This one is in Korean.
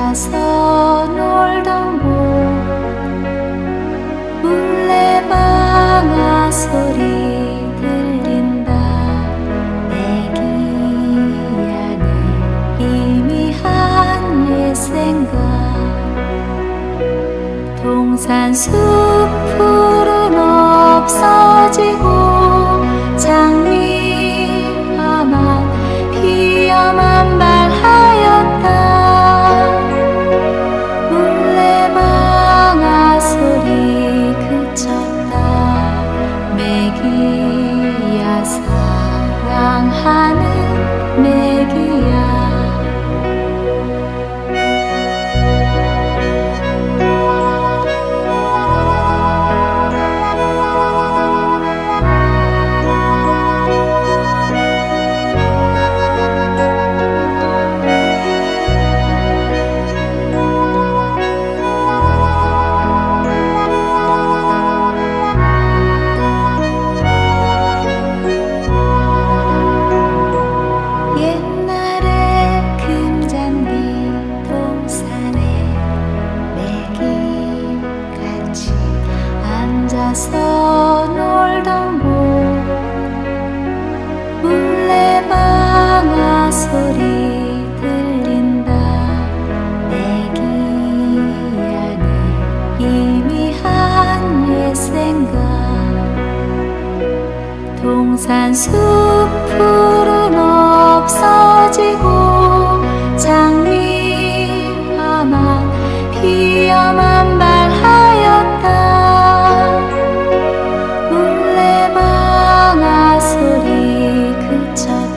앉아서 놀던 곳 물레방아 소리 들린다. 애기야 내 희미한 옛 생각. 동산 숲풀은 없어지고 장미화만 피어만 발하였다. 물레방아 소리 그쳤다. 매기야 사랑하는 매기야. 앉아서 놀던 곳 물레방아 소리 들린다. 애기야 내 희미한 옛 생각. 동산 숲풀은 없어지고 장미화만 피어만 발하였다. 물레방아 소리 그쳤다.